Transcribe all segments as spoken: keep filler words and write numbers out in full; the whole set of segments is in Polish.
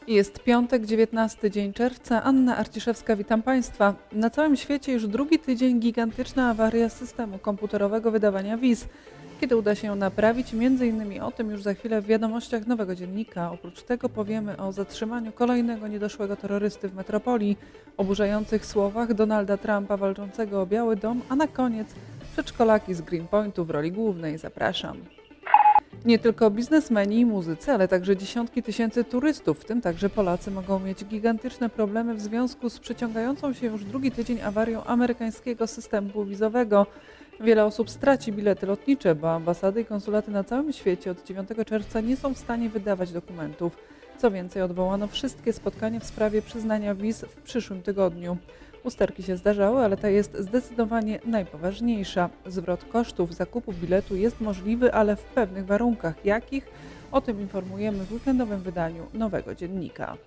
Jest piątek, dziewiętnasty dzień czerwca. Anna Arciszewska, witam Państwa. Na całym świecie już drugi tydzień gigantyczna awaria systemu komputerowego wydawania wiz. Kiedy uda się ją naprawić? Między innymi o tym już za chwilę w wiadomościach Nowego Dziennika. Oprócz tego powiemy o zatrzymaniu kolejnego niedoszłego terrorysty w metropolii, oburzających słowach Donalda Trumpa walczącego o Biały Dom, a na koniec przedszkolaki z Greenpointu w roli głównej. Zapraszam. Nie tylko biznesmeni i muzycy, ale także dziesiątki tysięcy turystów, w tym także Polacy, mogą mieć gigantyczne problemy w związku z przeciągającą się już drugi tydzień awarią amerykańskiego systemu wizowego. Wiele osób straci bilety lotnicze, bo ambasady i konsulaty na całym świecie od dziewiątego czerwca nie są w stanie wydawać dokumentów. Co więcej, odwołano wszystkie spotkania w sprawie przyznania wiz w przyszłym tygodniu. Usterki się zdarzały, ale ta jest zdecydowanie najpoważniejsza. Zwrot kosztów zakupu biletu jest możliwy, ale w pewnych warunkach. Jakich? O tym informujemy w weekendowym wydaniu Nowego Dziennika.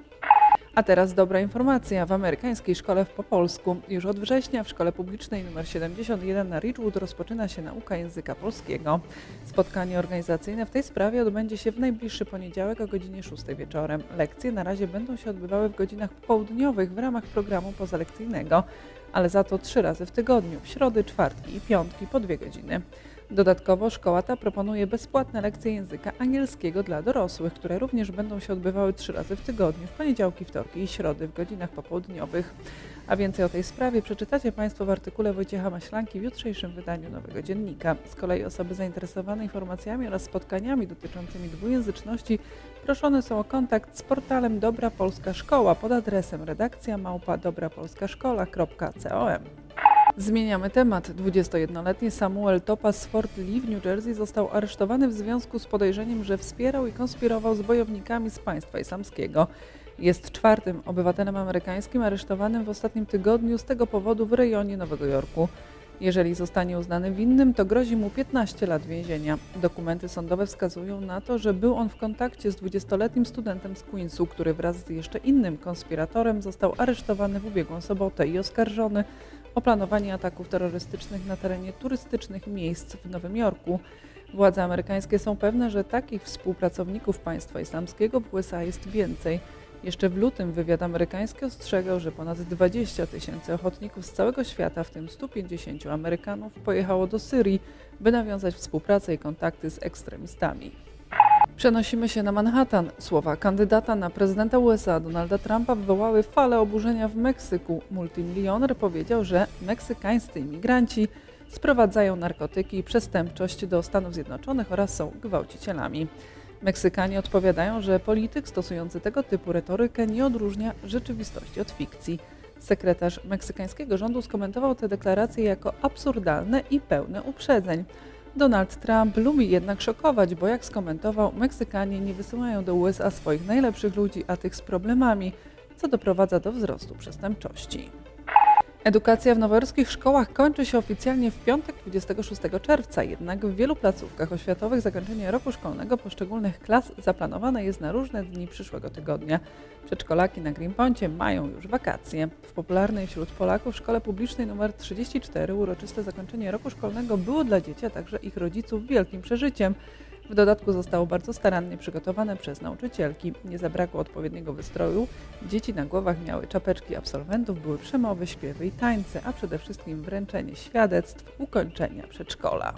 A teraz dobra informacja. W amerykańskiej szkole po polsku już od września w szkole publicznej nr siedemdziesiąt jeden na Ridgewood rozpoczyna się nauka języka polskiego. Spotkanie organizacyjne w tej sprawie odbędzie się w najbliższy poniedziałek o godzinie szóstej wieczorem. Lekcje na razie będą się odbywały w godzinach popołudniowych w ramach programu pozalekcyjnego, ale za to trzy razy w tygodniu, w środy, czwartki i piątki po dwie godziny. Dodatkowo szkoła ta proponuje bezpłatne lekcje języka angielskiego dla dorosłych, które również będą się odbywały trzy razy w tygodniu, w poniedziałki, wtorki i środy w godzinach popołudniowych. A więcej o tej sprawie przeczytacie Państwo w artykule Wojciecha Maślanki w jutrzejszym wydaniu Nowego Dziennika. Z kolei osoby zainteresowane informacjami oraz spotkaniami dotyczącymi dwujęzyczności proszone są o kontakt z portalem Dobra Polska Szkoła pod adresem redakcja małpa dobrapolskaszkola kropka com. Zmieniamy temat. dwudziestojednoletni Samuel Topaz z Fort Lee w New Jersey został aresztowany w związku z podejrzeniem, że wspierał i konspirował z bojownikami z państwa islamskiego. Jest czwartym obywatelem amerykańskim aresztowanym w ostatnim tygodniu z tego powodu w rejonie Nowego Jorku. Jeżeli zostanie uznany winnym, to grozi mu piętnaście lat więzienia. Dokumenty sądowe wskazują na to, że był on w kontakcie z dwudziestoletnim studentem z Queensu, który wraz z jeszcze innym konspiratorem został aresztowany w ubiegłą sobotę i oskarżony o planowanie ataków terrorystycznych na terenie turystycznych miejsc w Nowym Jorku. Władze amerykańskie są pewne, że takich współpracowników państwa islamskiego w U S A jest więcej. Jeszcze w lutym wywiad amerykański ostrzegał, że ponad dwadzieścia tysięcy ochotników z całego świata, w tym stu pięćdziesięciu Amerykanów, pojechało do Syrii, by nawiązać współpracę i kontakty z ekstremistami. Przenosimy się na Manhattan. Słowa kandydata na prezydenta U S A Donalda Trumpa wywołały falę oburzenia w Meksyku. Multimilioner powiedział, że meksykańscy imigranci sprowadzają narkotyki i przestępczość do Stanów Zjednoczonych oraz są gwałcicielami. Meksykanie odpowiadają, że polityk stosujący tego typu retorykę nie odróżnia rzeczywistości od fikcji. Sekretarz meksykańskiego rządu skomentował te deklaracje jako absurdalne i pełne uprzedzeń. Donald Trump lubi jednak szokować, bo jak skomentował, Meksykanie nie wysyłają do U S A swoich najlepszych ludzi, a tych z problemami, co doprowadza do wzrostu przestępczości. Edukacja w nowojorskich szkołach kończy się oficjalnie w piątek dwudziestego szóstego czerwca, jednak w wielu placówkach oświatowych zakończenie roku szkolnego poszczególnych klas zaplanowane jest na różne dni przyszłego tygodnia. Przedszkolaki na Greenpoincie mają już wakacje. W popularnej wśród Polaków szkole publicznej nr trzydzieści cztery uroczyste zakończenie roku szkolnego było dla dzieci, a także ich rodziców wielkim przeżyciem. W dodatku zostało bardzo starannie przygotowane przez nauczycielki. Nie zabrakło odpowiedniego wystroju. Dzieci na głowach miały czapeczki absolwentów, były przemowy, śpiewy i tańce, a przede wszystkim wręczenie świadectw ukończenia przedszkola.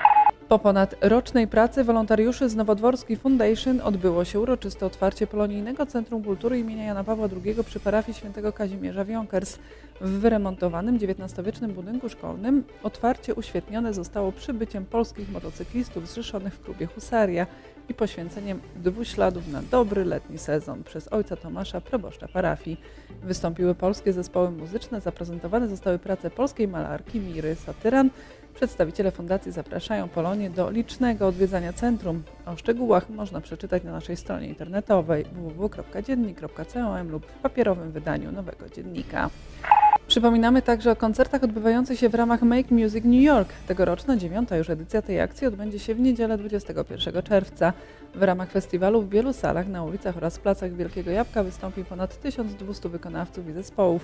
Po ponad rocznej pracy wolontariuszy z Nowodworski Foundation odbyło się uroczyste otwarcie Polonijnego Centrum Kultury imienia Jana Pawła drugiego przy parafii świętego Kazimierza w Yonkers. W wyremontowanym dziewiętnastowiecznym budynku szkolnym otwarcie uświetnione zostało przybyciem polskich motocyklistów zrzeszonych w klubie Husaria i poświęceniem dwuśladów na dobry letni sezon przez ojca Tomasza, proboszcza parafii. Wystąpiły polskie zespoły muzyczne, zaprezentowane zostały prace polskiej malarki Miry Satyran. Przedstawiciele fundacji zapraszają Polonię do licznego odwiedzania centrum. O szczegółach można przeczytać na naszej stronie internetowej w w w kropka dziennik kropka com lub w papierowym wydaniu Nowego Dziennika. Przypominamy także o koncertach odbywających się w ramach Make Music New York. Tegoroczna dziewiąta już edycja tej akcji odbędzie się w niedzielę dwudziestego pierwszego czerwca. W ramach festiwalu w wielu salach, na ulicach oraz placach Wielkiego Jabłka wystąpi ponad tysiąc dwieście wykonawców i zespołów.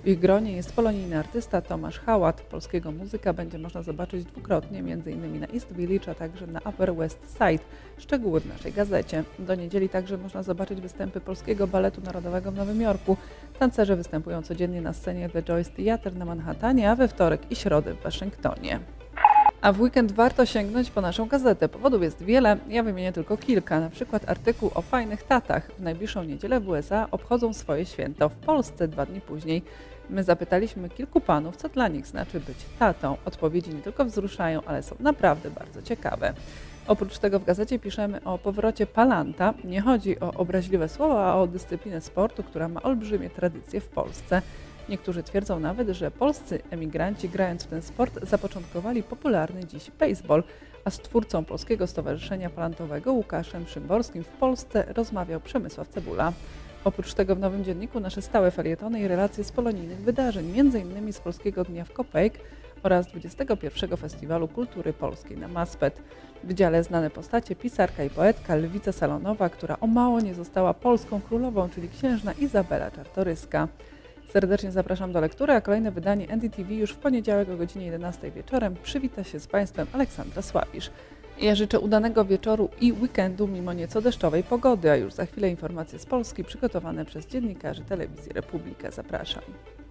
W ich gronie jest polonijny artysta Tomasz Hałat. Polskiego muzyka będzie można zobaczyć dwukrotnie, m.in. na East Village, a także na Upper West Side. Szczegóły w naszej gazecie. Do niedzieli także można zobaczyć występy Polskiego Baletu Narodowego w Nowym Jorku. Tancerze występują codziennie na scenie The Joyce Theatre na Manhattanie, a we wtorek i środę w Waszyngtonie. A w weekend warto sięgnąć po naszą gazetę. Powodów jest wiele, ja wymienię tylko kilka. Na przykład artykuł o fajnych tatach. W najbliższą niedzielę w U S A obchodzą swoje święto, w Polsce dwa dni później. My zapytaliśmy kilku panów, co dla nich znaczy być tatą. Odpowiedzi nie tylko wzruszają, ale są naprawdę bardzo ciekawe. Oprócz tego w gazecie piszemy o powrocie palanta. Nie chodzi o obraźliwe słowa, a o dyscyplinę sportu, która ma olbrzymie tradycje w Polsce. Niektórzy twierdzą nawet, że polscy emigranci grając w ten sport zapoczątkowali popularny dziś baseball, a z twórcą Polskiego Stowarzyszenia Palantowego Łukaszem Szymborskim w Polsce rozmawiał Przemysław Cebula. Oprócz tego w Nowym Dzienniku nasze stałe felietony i relacje z polonijnych wydarzeń, między innymi z Polskiego Dnia w Kopejk oraz dwudziestego pierwszego Festiwalu Kultury Polskiej na Maspet. W dziale znane postacie pisarka i poetka Lwica Salonowa, która o mało nie została polską królową, czyli księżna Izabela Czartoryska. Serdecznie zapraszam do lektury, a kolejne wydanie N D T V już w poniedziałek o godzinie jedenastej wieczorem. Przywita się z Państwem Aleksandra Sławisz. Ja życzę udanego wieczoru i weekendu mimo nieco deszczowej pogody, a już za chwilę informacje z Polski przygotowane przez dziennikarzy Telewizji Republika. Zapraszam.